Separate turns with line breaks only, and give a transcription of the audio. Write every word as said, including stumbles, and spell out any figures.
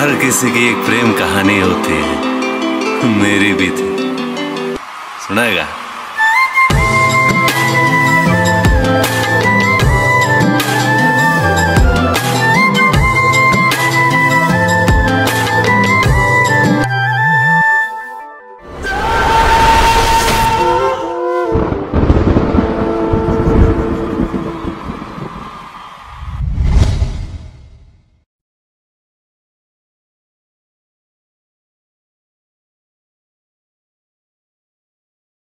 हर किसी की एक प्रेम कहानी होती है, मेरी भी थी। सुनाएगा?